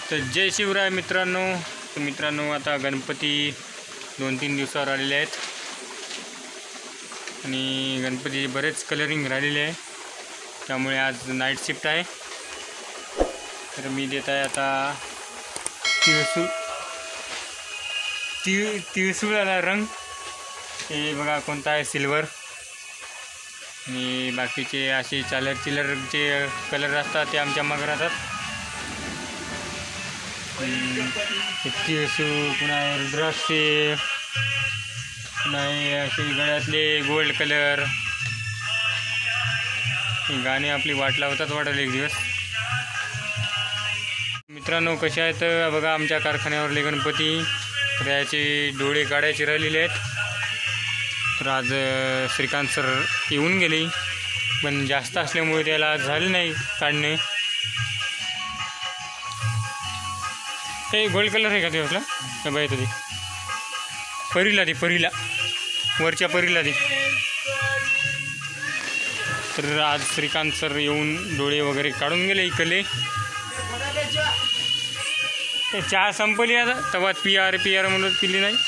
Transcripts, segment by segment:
तर जय शिवराय मित्रांनो. आता गणपती 2-3 दिवसावर आलेले आहेत आणि गणपती बरेच कलरिंग राहिलेले आहे, त्यामुळे आज नाईट शिफ्ट आहे. तर मी देत आहे आता तिळसुळाला रंग. हे बघा कोणता आहे, सिल्वर. आणि बाकीचे असे चिलरचे कलर असतात ते आमच्या मागे राहतात. तिळसूळ, पुन्हा रुद्राक्षे, पुन्हा असे गळ्यातले गोल्ड कलर. गाणे आपली वाट लावतात वाटेल एक दिवस. मित्रांनो कसे आहेत बघा, आमच्या कारखान्यावरले गणपती त्याचे डोळे काढायचे राहिलेले आहेत. तर आज श्रीकांत सर येऊन गेले, पण जास्त असल्यामुळे त्याला आज झाले नाही काढणे. हे गोल्ड कलर आहे का ते आपला? का बाय ते परीला वरच्या परीला दे. तर आज श्रीकांत सर येऊन डोळे वगैरे काढून गेले इकडले. चहा संपली आता, तवा पी आर म्हणून पिली नाही.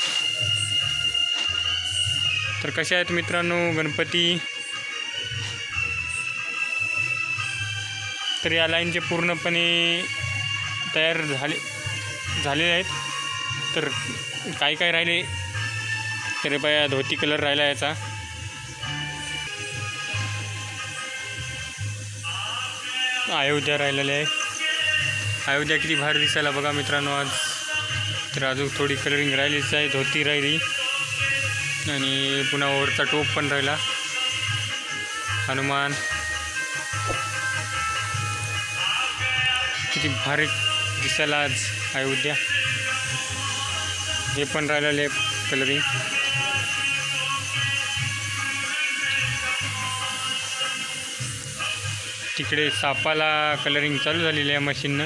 तर कसे आहेत मित्रांनो गणपती? तर या लाईनचे पूर्णपणे तयार झालेले आहेत. तर काय राहिले तरी बाया, धोती कलर राहिला याचा. अयोध्या राहिलेले आहे. अयोध्या किती भारी दिसायला बघा मित्रांनो आज. तर अजून थोडी कलरिंग राहिलीच आहे, धोती राहिली आणि पुन्हा वरचा टोप पण राहिला. हनुमान किती भारी दिसायला आज अयोध्या. हे पण राहिलेले कलरिंग. तिकडे सापाला कलरिंग चालू झालेली आहे मशीननं.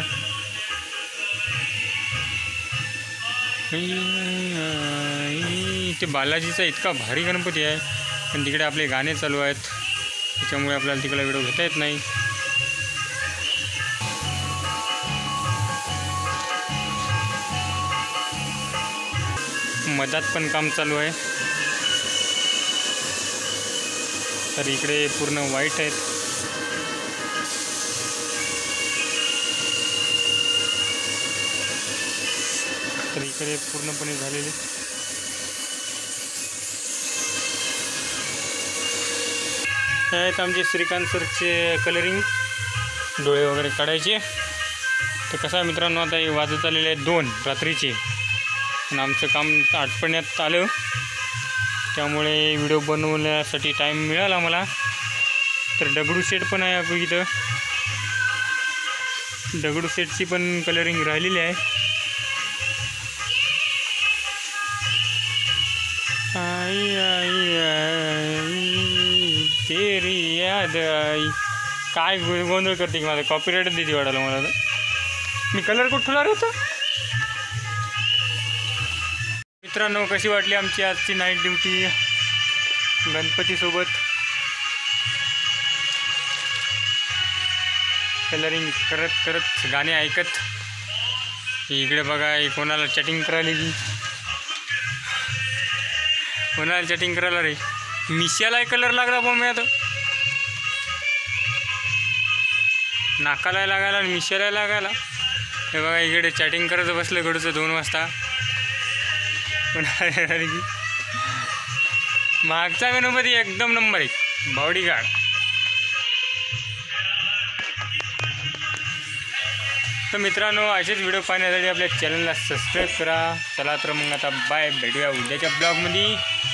ते बालाजीचा इतका भारी गणपती आहे, पण तिकडे आपले गाणे चालू आहेत, त्याच्यामुळे आपल्याला तिकडे व्हिडिओ घेता येत नाही. मधात पण काम चालू आहे. तर इकडे पूर्ण व्हाईट आहेत. तर इकडे पूर्णपणे झालेले. हे आहेत आमचे श्रीकांत सरचे कलरिंग, डोळे वगैरे काढायचे. तर कसं आहे मित्रांनो, आता हे वाजत आलेले आहेत 2 रात्रीचे आणि आमचं काम आटपण्यात आलं, त्यामुळे व्हिडिओ बनवण्यासाठी टाईम मिळाला मला. तर दगडूशेठ पण आहे आपण इथं. दगडूशेठची पण कलरिंग राहिलेली आहे. आई आई आई तेरी याद आई. काय गोंधळ करते की माझं कॉपीराईट देते वाटायला मला. तर मी कलर कुठं ठेवणार होतं मित्रांनो. कशी वाटली आमची आजची नाईट ड्युटी गणपतीसोबत? कलरिंग करत गाणे ऐकत. इकडे बघा, कोणाला चॅटिंग करायला रे. मिशाला कलर लागला पण मी आता. नाकाला लागायला आणि मिशाला लागायला. हे बघा इकडे चॅटिंग करत बसलं घडूचं 2 वाजता. पण मागचा गणपती एकदम नंबर 1 बॉडीगार्ड. तर मित्रांनो असेच व्हिडिओ पाहण्यासाठी आपल्या चॅनलला सबस्क्राईब करा. चला तर मग आता बाय, भेटूया उद्याच्या ब्लॉगमध्ये.